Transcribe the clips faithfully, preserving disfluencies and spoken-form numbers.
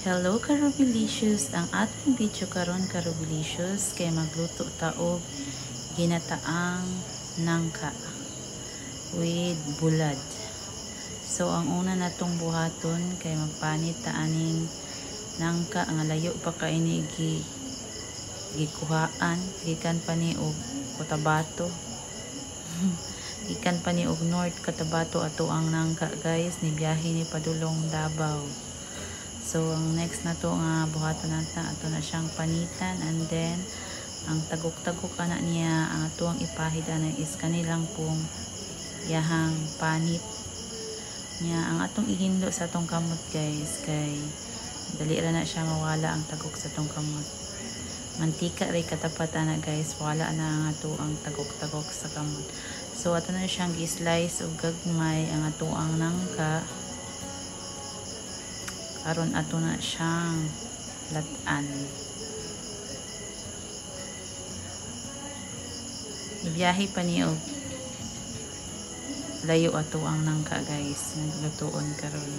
Hello Karobilicious, ang ating video karon Karobilicious kay magluto ta og ginataang nangka with bulad. So ang una natong buhaton kay magpanit ta aning nangka nga layo pa kay ni gi gikuhaan gikan pa ni og Cotabato. Gikan pa ni og North Cotabato ato ang nangka guys, ni biyahe ni padulong Davao. So ang next na to nga buhaton natin ato na siyang panitan, and then ang tagok-tagok ana niya ang atuang ipahid ana is kanilang pong yahang panit niya ang atong ihindo sa atong kamot guys, kay dali ra na siya mawala ang tagok sa atong kamot. Mantika ray katapat ana guys, wala na ang ato ang tagok-tagok sa kamot. So ato na siyang gi-slice og gagmay ang ato ang nangka. Karon ato na siyang latan. Ibiyahe pa niyo layo ato ang nangka guys, naglutuon karon.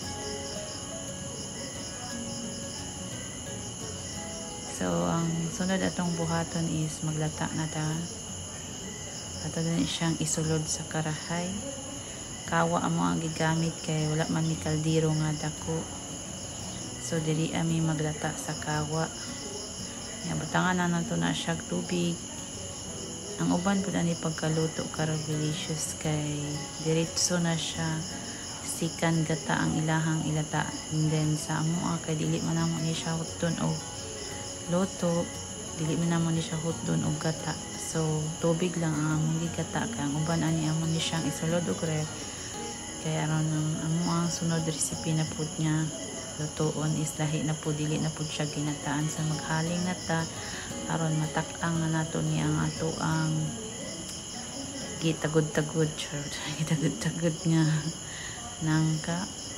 So ang sunod atong buhaton is maglata na ta. Ato na siyang isulod sa karahay. Kawa amo ang gigamit kay wala man mi kaldero nga dako. So dili ami maglata sa kawa. Ya butangan na nato na siya tubig. Ang uban pud ani pagkaluto Karobilicious kay diretso na siya sikan gata ang ilahang ilata, and then sa amo kay dili man namo ni siya hutdon og luto, dili man namo ni siya hutdon og gata. So tubig lang ang among gigata kay ang uban ani amo ni siyang isulod og ref. Kay aron ang amo ang sunod recipe na pud niya lutoon is lahi na po, dili na po siya ginataan sa maghaling na ta aron matak-ang na nato ni ang ato ang gitagod-tagod gitagod-tagod nga nangka.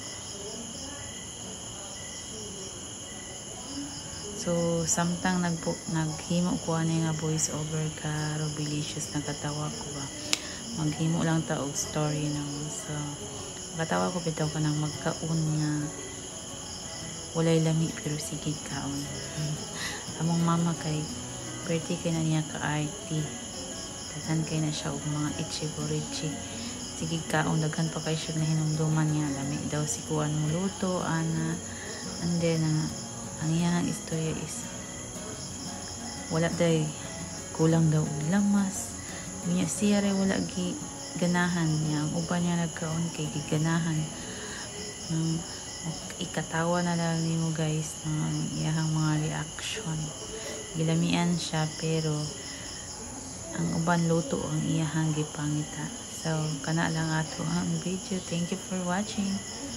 So samtang nagpo naghimo ko ani nga voice over Karobilicious, nagkatawa ko ba maghimo lang ta og story nang so katawa ko bitaw ka nang magkaon nga walay lami pero sige kaon. Among mama kay birthday kay na niya ka-arty, daghan kay na siya og mga ichi-borichi, sige kaon, daghan pa kay siya na hinumduman niya lami daw si kuan mo luto ana. And then uh, ang iyang istorya is wala day kulang daw og lamas niya, siya ray wala gi ganahan niya, ang uban niya nagkaon kay giganahan. um, ikatawa na lang nimo guys ng iyang mga reaction. Gilamian siya pero ang uban luto ang iyang gipangita. So kana lang ato ang video. Thank you for watching.